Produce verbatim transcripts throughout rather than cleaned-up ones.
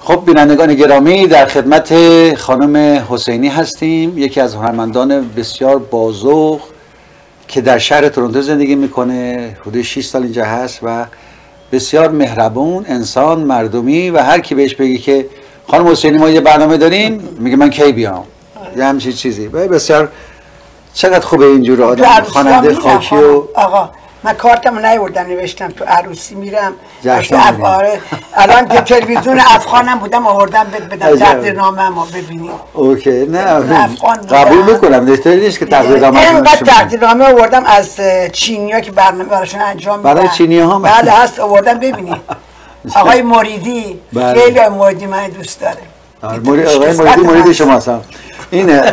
خب بینندگان گرامی، در خدمت خانم حسینی هستیم، یکی از هنرمندان بسیار بازوق که در شهر تورنتو زندگی میکنه. حدود شش سال اینجا هست و بسیار مهربون، انسان، مردمی و هر کی بهش بگی که خانم حسینی ما یه برنامه داریم میگه من کی بیام، یه همچین چیزی. بسیار چقدر خوبه اینجور آدم خواننده خاکی و آقا من کارتمو نیاوردم نوشتم تو عروسی میرم افغاره. الان تو تلویزیون افغانم بودم آوردم بدم تقدیرنامه ما ببینیم. اوکی نه قبول میکنم، دلیلی نیست که تقدیرنامه اینقدر تقدیرنامه آوردم از چینی‌ها که برنامه براشون انجام میدن. برای چینی‌ها بله هست آوردم ببینیم. آقای مریدی خیلی مریدی من دوست داره. آقای مریدی مرید شماست. اینه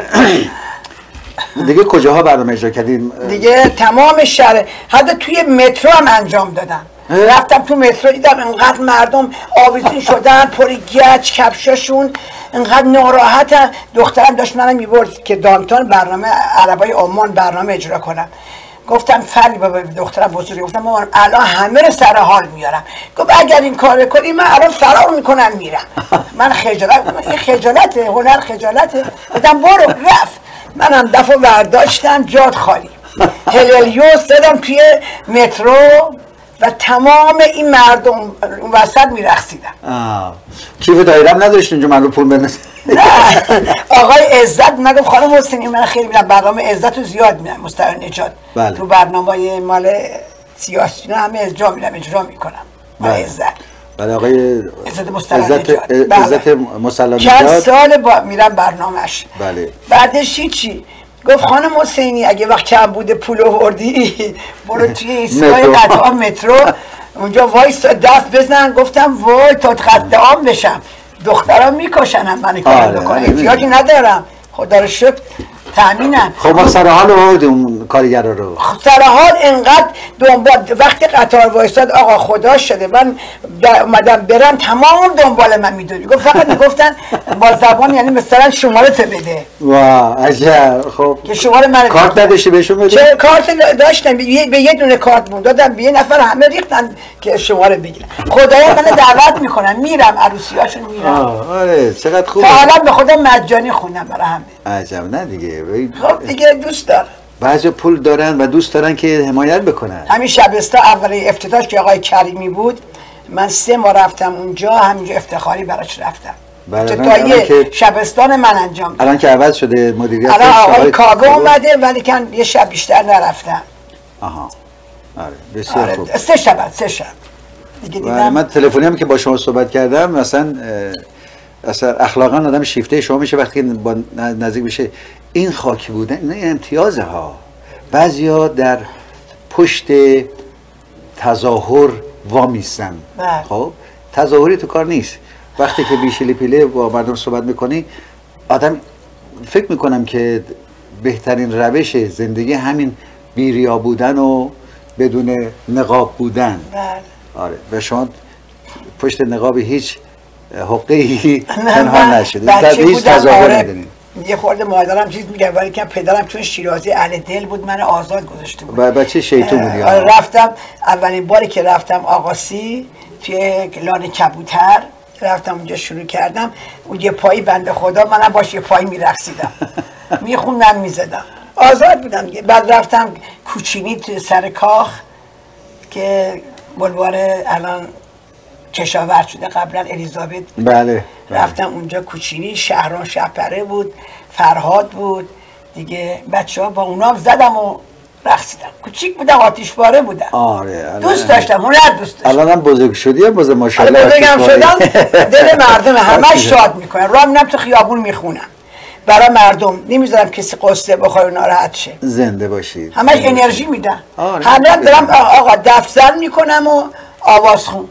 دیگه کجاها برنامه اجرا کردیم؟ دیگه تمام شهر، حتی توی مترو هم انجام دادم. رفتم تو مترو دیدم انقدر مردم آویزون شدن پری گچ کفشاشون، انقدر ناراحتن. دخترم داشت منم میبرد که دانتون برنامه عربای عمان برنامه اجرا کنم. گفتم فلی بابا دخترم بزرگی، گفتم مامان الان همه رو سر حال میارم. گفت اگر این کار کنی من الان فرار میکنم میرم. من خجالت، این خجالته، هنر خجالته. گفتم برو. رفت. منم دفعه برداشتم جاد خالی هلیلیوس دادم توی مترو و تمام این مردم اون وسط میرقصیدن. کیف دایرم نداشت اینجا من رو پول بنویسم؟ نه آقای عزت من گفت خانم حسینی من خیلی میرم برنامه عزت رو زیاد میرم مستقر نجات. بله. تو برنامه مال سیاسی همه اجرا میرم اجرا میکنم. بله عزت. بله آقای عزت مستقر نجات. عزت مسلم نجات. چند سال با میرم برنامهش. بله. بعدش چی؟ گفت خانم حسینی اگه وقت کم بوده پول آوردی برو توی ایستگاه قطار مترو اونجا وایس دست بزن. گفتم وای تا خط عام بشم دخترام میکشنم من کار بکنم، احتیاجی ندارم خدا رو شکر تامینم. خب ما سر حال آوردیم کارگرا رو، سر حال انقدر دنبال. وقتی قطار وایساد آقا خدا شده من اومدم برم تمام دنبال من میدونی. گفت فقط میگفتن با زبان یعنی مثلا شماره تو بده. واه عجب. خب که شماره من کارت نداشتی بهشون بده؟ چه کارت داشتم به یه دونه کارت مون دادم به یه نفر همه ریختن که شماره بگیرن. خدایا من دعوت میکنن میرم عروسیاشون میرم. آره چقدر خوبه. تا الان به خودم مجانی خوندم برای همه. عجب. نه دیگه خب دیگه دوست دارم. بعضی پول دارن و دوست دارن که حمایت بکنن. همین شبستا اول افتتاحش که آقای کریمی بود من سه ماه رفتم اونجا، همینجا افتخاری براش رفتم. افتتاحیه شبستان من انجام دادم. الان که عوض شده مدیریت الان آقای کاوه اومده ولی کن یه شب بیشتر نرفتم. آها آره بسیار آره. خوب. سه شب سه شب دیگه دیدم. من تلفنی هم که با شما صحبت کردم مثلا اصلا اخلاقا آدم شیفته شما میشه وقتی با نزدیک بشه. این خاکی بودن این امتیازه ها. بعضیا در پشت تظاهر وامیستن. خب تظاهری تو کار نیست. وقتی که بیشیلی پیله با مردم صحبت میکنی آدم فکر میکنم که بهترین روش زندگی همین بیریا بودن و بدون نقاب بودن. بله. آره و شما پشت نقاب هیچ حقه‌ای پنهان نشده. در هیچ تظاهر ندارین. یه خورده مادرم چیز میگه ولی که پدرم چون شیرازی اهل دل بود من آزاد گذاشته بود. بچه شیطون بودی. رفتم اولین باری که رفتم آقاسی توی لانه کبوتر رفتم اونجا شروع کردم. اون یه پایی بنده خدا منم باش یه پایی میرقصیدم میخوندم میزدم آزاد بودم. بعد رفتم کوچینی توی سر کاخ که بلوار الان کشاورز شده قبلا الیزابت. بله. رفتم اونجا کوچینی شهران شپره بود فرهاد بود دیگه بچه ها با اونا زدم و رقصیدم. کوچیک بودم آتیشپاره بودم. آره دوست داشتم هنر دوست داشتم. الان هم بزرگ شدی باز ماشاءالله. بزرگم شدم دل مردم همه شاد میکنن. راه میرم تو خیابون میخونم برای مردم نمیذارم کسی قصه بخوره ناراحت شه. زنده باشید. همش انرژی میدن. همه دارم آقا دفتر میکنم و آواز خون.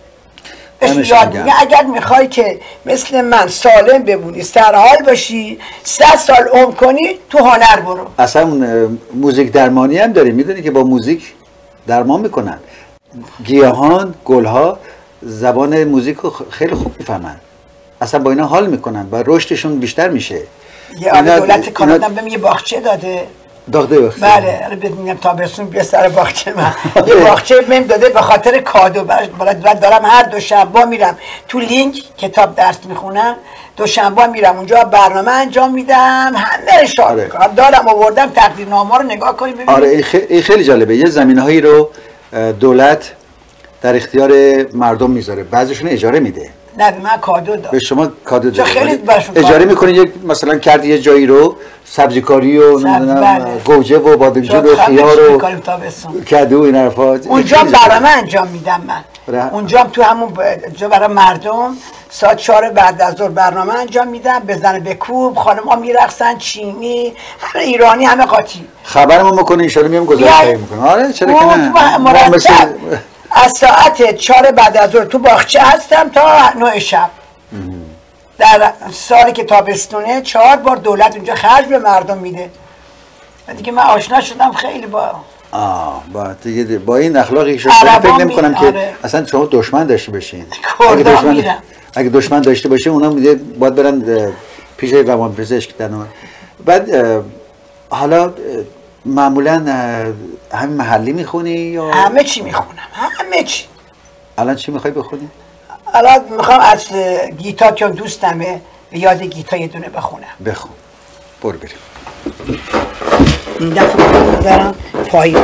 یاد میگه اگر میخوای که مثل من سالم بمونی سرحال باشی صد سال عمر کنی تو هنر برو. اصلا موزیک درمانی هم داره میدونی که با موزیک درمان میکنن. گیاهان گلها زبان موزیک رو خیلی خوب میفهمن. اصلا با اینا حال میکنن و رشدشون بیشتر میشه. یه آقای دولت کانادا بهم یه باغچه داده داغده بخصی. بله ببینم تابستون بیا سر باغچه من. یه باغچه بهم داده به خاطر کادو. بعد دارم هر دوشنبه میرم تو لینک کتاب درس میخونم، دوشنبه میرم اونجا برنامه انجام میدم، همه شاد آره. میکنم. دارم آوردم تقدیرنامه رو نگاه کنید ببینید. آره این خیلی, خیلی جالبه. یه زمینهایی رو دولت در اختیار مردم میذاره، بعضیشون اجاره میده. نه من کادو دادم. به شما کادو دادم. خیلی براشون اجاره میکنید، یک مثلا کردی یه جایی رو سبزیکاری و نمیدونم گوجه و بادمجون و خیار و کدو این حرفا اونجا برنامه انجام میدم من. اونجا تو همون جا برای مردم ساعت چهار بعد از ظهر برنامه انجام میدم، بزنه به کوب، خانم‌ها میرقصن، چینی، همه ایرانی، همه قاطی. خبرمون میکنه ان شاء الله، میام گزارش میکنم. آره چرا که نه. مرتب از ساعت چهار بعد از ظهر تو باغچه هستم تا نه شب. در سالی که تابستونه چهار بار دولت اونجا خرج به مردم میده. دیگه من آشنا شدم خیلی با آه با دیگه با این اخلاقی شما فکر نمی‌کنم که آره. اصلا شما دشمن داشته باشین. اگه دشمن اگه دشمن داشته باشه اونا میگه باید برن پیش روانپزشک دادن. بعد حالا معمولا همین محلی میخونی یا همه چی میخونم؟ همه چی. الان چی میخوای بخونی؟ الان میخوام از گیتا که دوستمه به یاد گیتا یه دونه بخونم. بخون. برو بریم. این دفعه بذارم پایین.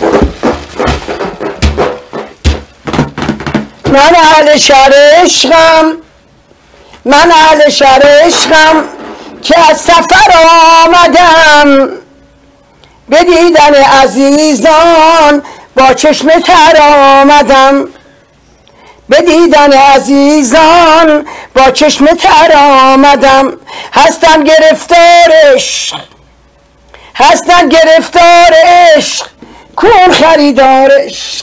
من اهل شهر عشقم، من اهل شهر عشقم که از سفر آمدم، به دیدن عزیزان با چشم تر آمدم، به دیدن عزیزان با چشم تر آمدم. هستم گرفتار عشق، هستم گرفتار عشق، کون خریدار عشق.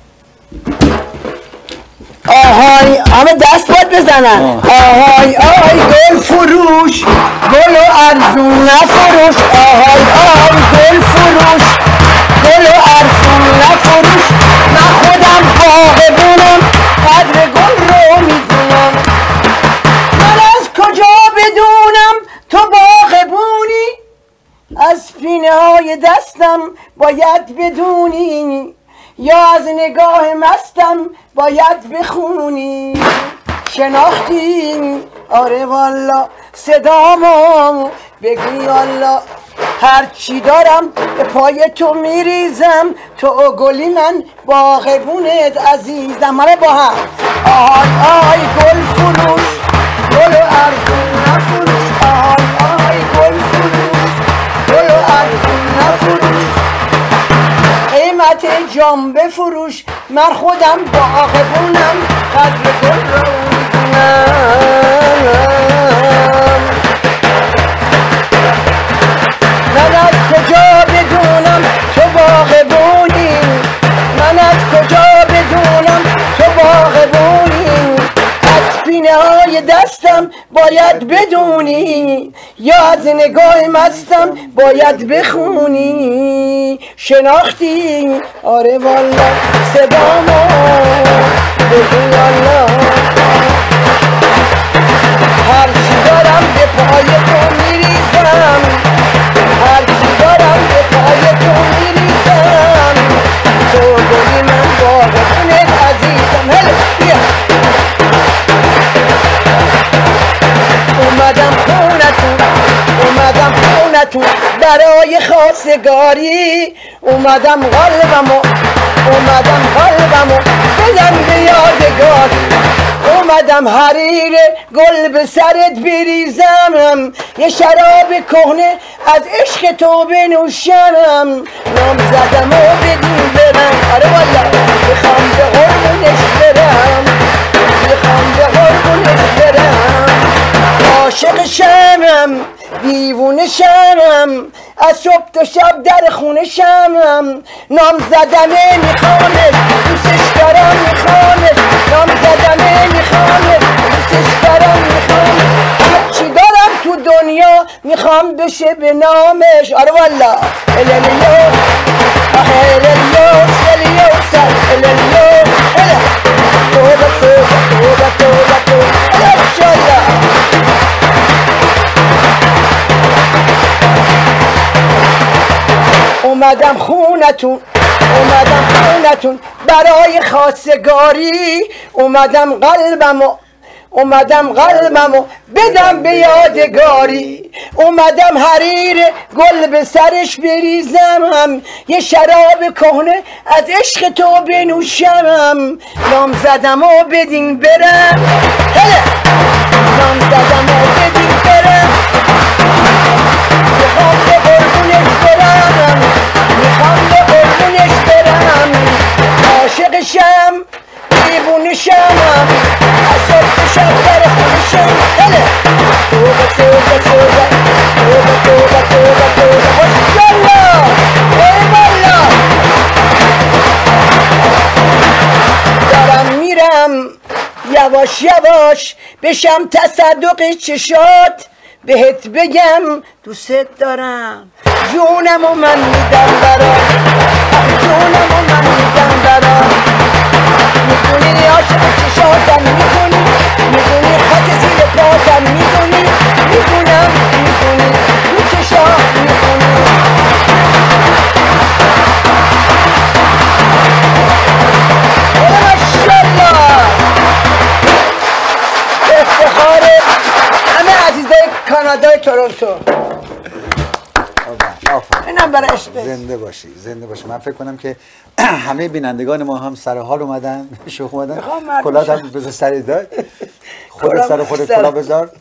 آهای همه دست باید بزنن. آهای آهای گل فروش، گل و ارزون نفروش. آهای آهای گل فروش، گل و ارزون نفروش. من خودم باغبونم، قدر گل رو میدونم. من از کجا بدونم تو باغبونی؟ از پینه های دستم باید بدونی، یا از نگاه مستم باید بخونی. شناختی آره والا صدامو بگی والا، هر چی دارم به پای تو میریزم، تو گلی من باغبونت عزیزم. همه با هم آهای آهای گل فروش، گل و ارزون نفروش. آهای آهای گل فروش، گل و ارزون نفروش. قیمت جام بفروش، من خودم باغبونم، قدر گل رو میدونم. من از کجا بدونم تو باغبونی؟ من از کجا بدونم تو باغبونی؟ از پینه های دستم باید بدونی، یا از نگاه مستم باید بخونی. شناختی آره والا صدامو بگو والا، هر چی دارم به پای تو میریزم، هر چی دارم به پای تو میریزم. تو گلی من باغبونت عزیزم. هله بیا اومدم خونتون، اومدم خونتون برای خواستگاری. اومدم قلبمو، اومدم قلبمو بدم به یادگاری. اومدم حریر گل به سرت بریزم، یه شراب کهنه از عشق تو بنوشم. نام زدم و بدون برم، آره والا میخوام به قربونش برم، میخوام به قربونش برم. عاشق شمم، دیوونه شمم، از صبح تا شب در خونه شمم. نام زدمه میخوامش، دوستش دارم میخوامش. نام زدمه میخوامش، دوستش دارم میخوامش. هرچی دارم تو دنیا میخوام بشه به نامش. آره والا اللیو آخه اللیو سلیو سر اللیو اله توبه توبه توبه توبه توبه الاشالله. اومدم خونتون اومدم خونتون برای خواستگاری اومدم قلبمو اومدم قلبمو بدم به یادگاری اومدم حریر گل به سرش بریزم یه شراب کهنه از عشق تو بنوشم نام زدم و بدین برم هله نام زدم و بدین برم میخوام به قربونش برم میخوام به قربونش برم عاشقشم دیوونشم اصلا شب در خونشم هله توبه توبه توبه توبه توبه توبه توبه ماشالله ایوالا دارم میرم یواش یواش بشم تصدق چشات بهت بگم دوست دارم جونمو من میدم برات جونمو من میدم برات میدونی عاشق چشاتم میدونی میدونی خط زیر پاتم میدونی میدونم میدونی تو چشات میدونی ماشالله افتخار همه عزیزای کانادای تورنتو اینم برای عشق زنده باشی زنده باشی. من فکر کنم که همه بینندگان ما هم سر حال اومدن شوخ اومدن کلاه هم بذار سری دار خود سر خود کلاه بذار.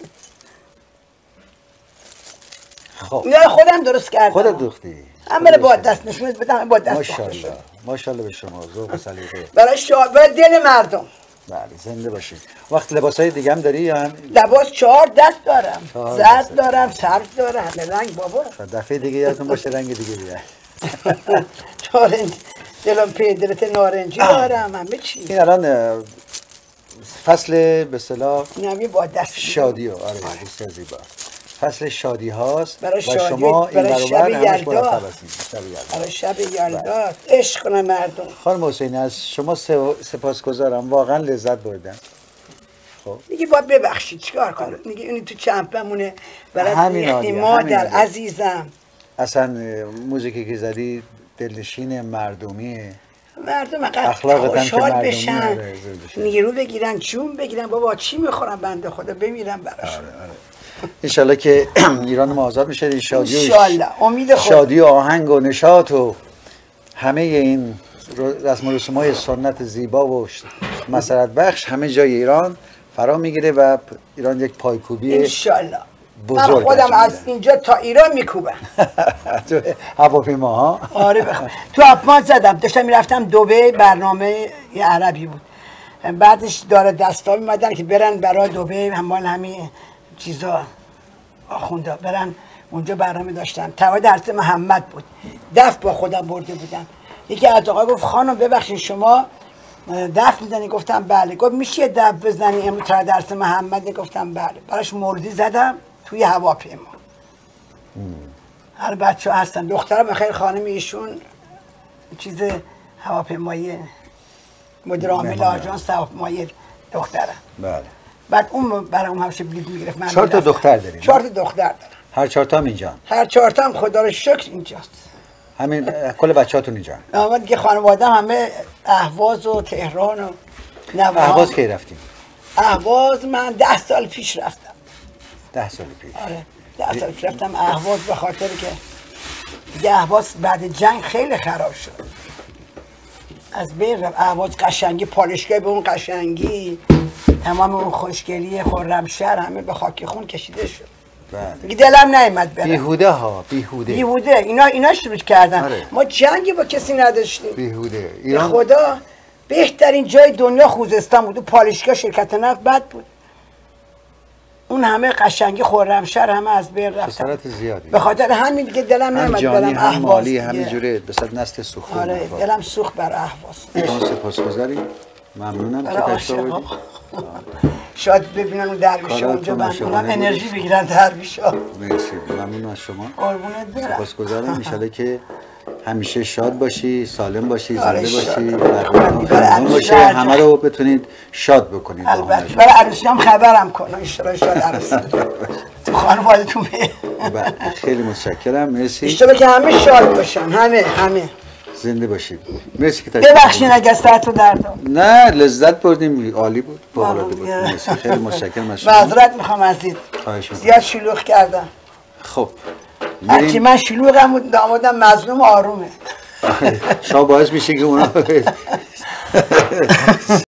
خب یا خودم درست کردم خودت دوختی هم برای با دست نشونت بدم با دست ماشاءالله ماشاءالله به شما ذوق و سلیقه برای شما برای دل مردم. بله زنده باشی. وقت لباسای دیگه هم داری یا هم لباس چهار دست دارم زرد دارم سبز دارم همه رنگ بابا دفعه دیگه یادتون باشه رنگ دیگه بیاره چارنج دلم پیدرت نارنجی دارم همه چی. این الان فصل به اصطلاح نمی با دست شادی و آره بسیار زیبا فصل شادی هاست برای و شما این برای شب یلدا برای شب یلدا عشق کنه مردم. خانم حسینی از شما سپاسگزارم واقعا لذت بردم. خب میگی باید ببخشید چیکار کنم میگی اونی تو چمپمونه برای مادر عزیزم. اصلا موزیکی که زدی دلنشین مردمیه مردم خوشحال بشن نیرو بگیرن جون بگیرن بابا چی میخورن بنده خدا بمیرن براش. آره آره. انشالله که ایران ما آزاد میشه این شادی انشالله امید خود شادی و آهنگ و نشاط و همه این رسم و رسوم‌های سنت زیبا و مسرت بخش همه جای ایران فرا میگیره و ایران یک پایکوبی انشالله بزرگ من خودم از اینجا تا ایران میکوبم. تو هواپیما ها؟ آره بخوام تو اپمان زدم داشتم میرفتم دبی برنامه یه عربی بود بعدش داره دستا میمدن که برن برای دبی همال همین چیزا آخونده برن اونجا برنامه داشتن توای درس محمد بود دف با خودم برده بودم یکی از آقا گفت خانم ببخشید شما دف میزنی گفتم بله گفت میشه دف بزنی امروز توای درس محمد گفتم بله براش موردی زدم توی هواپیما. هر بچه هستن دخترم خیلی خانم ایشون چیز هواپیمایی مدیر عامل آژانس هواپیمایی دخترم. بله بعد اون برای اون همشه بلیط میگرفت. چهار تا دختر داریم؟ چهار تا دختر دارم. هر چهار تا هم اینجا؟ هر چهار تا هم خدا رو شکر اینجاست. همین کل بچه‌هاتون اینجا؟ اما دیگه خانواده‌ام همه اهواز و تهران و نوار. اهواز کی رفتیم؟ اهواز من ده سال پیش رفتم. ده سال پیش؟ آره ده سال پیش رفتم اهواز به خاطر که دیگه اهواز بعد جنگ خیلی خراب شد. از بین رفت اهواز قشنگی پالشگاه به اون قشنگی تمام اون خوشگلی خرمشهر همه به خاک خون کشیده شد. بله. دلم نیامد برم. بیهوده ها بیهوده. بیهوده اینا اینا شروع کردن. آره. ما جنگی با کسی نداشتیم. بیهوده. ایران به خدا بهترین جای دنیا خوزستان بود. پالشگاه شرکت نفت بد بود. اون همه قشنگی خرمشهر همه از بین رفتن. خسارت زیادی. به خاطر همین دیگه دلم نیامد برم اهواز. هم مالی همه جوره به صد نسل سوخت. آره دلم سوخت بر اهواز. شما سپاسگزاریم. ممنونم که تشریف آوردید. شاید ببینن اون درویشا اونجا بندونم انرژی بگیرن درویشا. مرسی ممنون از شما. قربونت برم. سپاسگزارم ان شاءالله که همیشه شاد باشی، سالم باشی، زنده آره، باشی، شاد. برای برای خانمان باشه، عروسی همه رو بتونید شاد بکنید. البته برای عروسی هم خبرم کن اشتراک شاد عروسی تو خانوادتون بله، خیلی متشکرم، مرسی. اشتراک که همه شاد باشن، همه همه زنده باشید. مرسی که تشریف ببخشین اگه سرتو دردم. نه، لذت بردیم، عالی بود، فوق‌العاده بود. ممنون. مرسی، خیلی متشکرم از شما. معذرت میخوام از دید خواهش می‌کنم. زیاد شلوغ کردم. خب هرچی میریم. من شلوغم و دامادم مظلوم آرومه. شما باعث میشه که اونا